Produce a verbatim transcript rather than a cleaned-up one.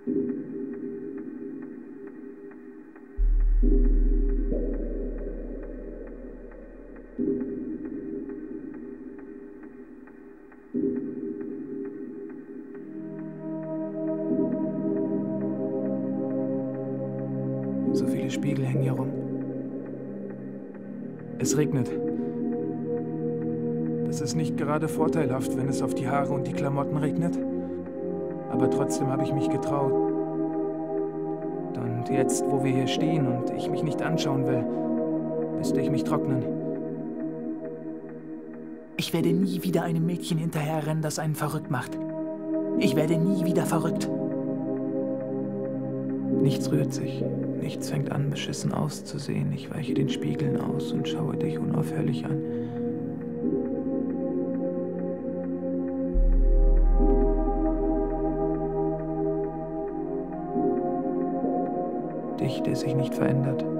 So viele Spiegel hängen hier rum. Es regnet. Das ist nicht gerade vorteilhaft, wenn es auf die Haare und die Klamotten regnet. Aber trotzdem habe ich mich getraut. Und jetzt, wo wir hier stehen und ich mich nicht anschauen will, müsste ich mich trocknen. Ich werde nie wieder einem Mädchen hinterherrennen, das einen verrückt macht. Ich werde nie wieder verrückt. Nichts rührt sich. Nichts fängt an, beschissen auszusehen. Ich weiche den Spiegeln aus und schaue dich unaufhörlich an. Dich, der sich nicht verändert.